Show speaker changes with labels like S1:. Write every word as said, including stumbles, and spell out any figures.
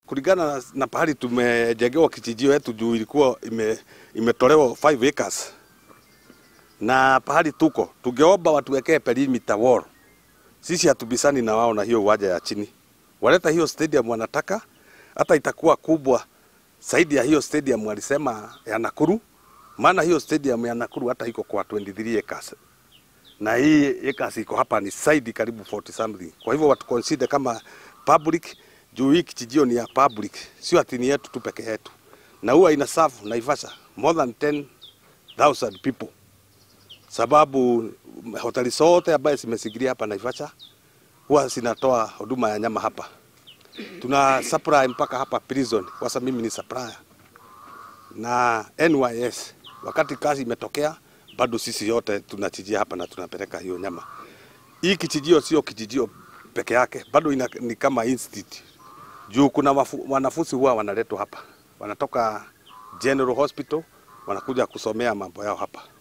S1: Kulingana na, na pahali tumejengewa kijijio yetu juu ilikuwa ime, imetolewa five acres. Na pahali tuko, tungeomba watuwekee perimeter wall. Sisi hatubisani na wao na hiyo uwanja ya chini. Waleta hiyo stadium wanataka, hata itakuwa kubwa zaidi ya hiyo stadium walisema ya Nakuru. Maana hiyo stadium ya Nakuru hata iko kwa twenty-three acres. Na hii acres iko hapa ni side karibu forty something. Kwa hivyo watu consider kama public, juu hii kijijio ni ya public, sio ati ni yetu tu peke yetu. Na huwa ina serve Naivasha more than ten thousand people. Sababu hoteli zote ambaye zimesigilia hapa Naivasha huwa zinatoa huduma ya nyama hapa. Tuna supply mpaka hapa prison, kwa sababu mimi ni supplier. Na N Y S wakati kazi imetokea bado sisi yote tunachijia hapa na tunapeleka hiyo nyama. Hii kijijio sio kijijio peke yake, bado ina, ni kama institute. Juu kuna wanafunzi huwa wanaletwa hapa. Wanatoka General Hospital wanakuja kusomea mambo yao hapa.